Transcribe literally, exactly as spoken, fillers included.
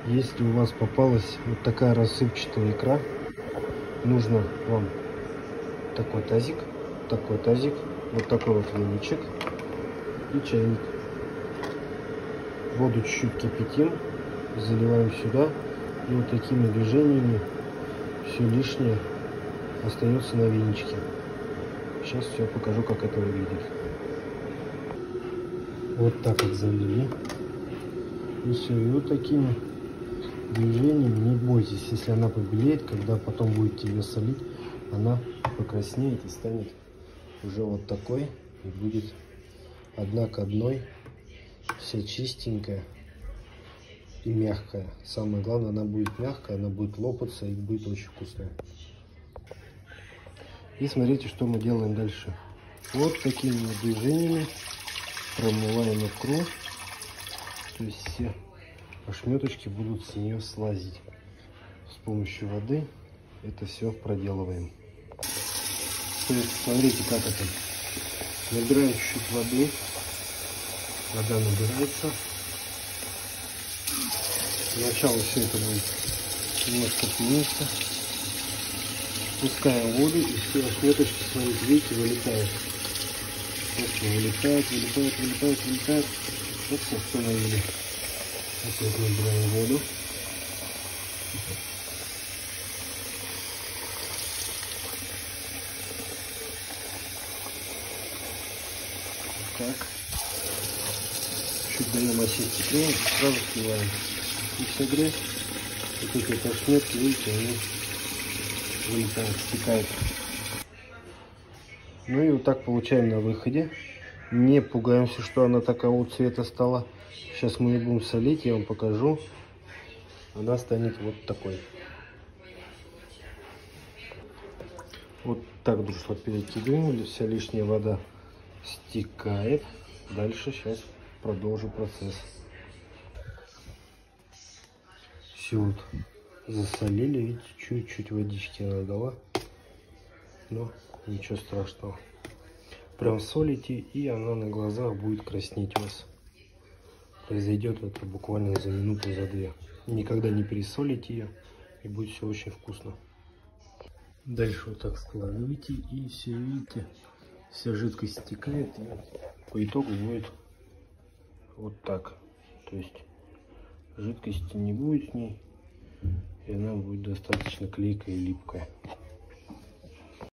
Если у вас попалась вот такая рассыпчатая икра, нужно вам такой тазик, такой тазик, вот такой вот веничек и чайник. Воду чуть-чуть кипятим, заливаем сюда, и вот такими движениями все лишнее остается на веничке. Сейчас все покажу, как это выглядит. Вот так вот залили. И все, и вот такими движениями, не бойтесь, если она побелеет, когда потом будете ее солить, она покраснеет и станет уже вот такой, и будет одна к одной, вся чистенькая и мягкая. Самое главное, она будет мягкая, она будет лопаться и будет очень вкусная. И смотрите, что мы делаем дальше. Вот такими вот движениями промываем икру, то есть все ошметочки будут с нее слазить. С помощью воды это все проделываем. То есть смотрите, как это. Набираем чуть-чуть воды. Вода набирается. Сначала все это будет немножко пениться. Пускаем воду, и все ошметочки, смотрите, видите, вылетают. Вот все вылетает, вылетает, вылетает, вылетает. Вот все остановили. Опять набираем воду. Так. Чуть даем осесть крем, сразу сливаем. И все грязь, вот эти вот ошметки, видите, они вылетают, стекают. Ну и вот так получаем на выходе. Не пугаемся, что она такого цвета стала. Сейчас мы ее будем солить, я вам покажу. Она станет вот такой. Вот так, друзья, перекидываем, вся лишняя вода стекает. Дальше сейчас продолжу процесс. Все вот засолили, видите, чуть-чуть водички она дала, но ничего страшного. Прям солите, и она на глазах будет краснеть у вас. Произойдет это буквально за минуту, за две. Никогда не пересолите ее, и будет все очень вкусно. Дальше вот так складываете, и все, видите, вся жидкость стекает, и по итогу будет вот так. То есть жидкости не будет в ней, и она будет достаточно клейкая и липкая.